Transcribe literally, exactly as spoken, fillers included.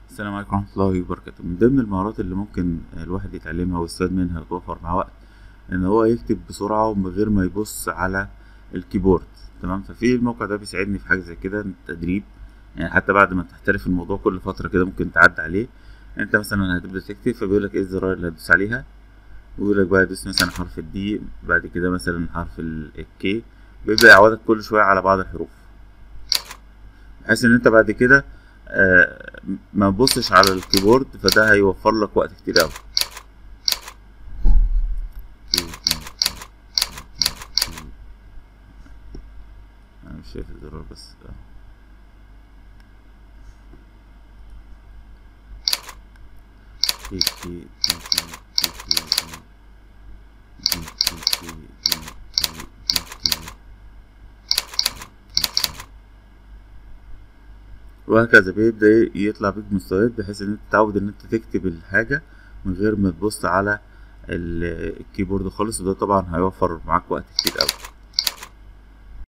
السلام عليكم ورحمة الله وبركاته. من ضمن المهارات اللي ممكن الواحد يتعلمها ويستفاد منها وتوفر معاه وقت ان هو يكتب بسرعة ومن غير ما يبص على الكيبورد. تمام، ففي الموقع ده بيساعدني في حاجة زي كده تدريب. يعني حتى بعد ما تحترف الموضوع كل فترة كده ممكن تعدي عليه. انت مثلا هتبدأ تكتب فبيقولك ايه الزراير اللي هتدوس عليها، ويقولك بقى دوس مثلا حرف الدي، بعد كده مثلا حرف الكي. بيبدأ يعودك كل شوية على بعض الحروف، بحيث ان انت بعد كده آه، ما تبصش على الكيبورد، فده هيوفر لك وقت كتير اوي. انا مش شايف الزرار بس آه. كي كي كي كي كي كي دي كي كي دي كي دي كي. وهكذا بيبدأ يطلع بيك مستويات بحيث ان انت تتعود ان انت تكتب الحاجة من غير ما تبص على ال- الكيبورد خالص، وده طبعا هيوفر معاك وقت كتير اوي.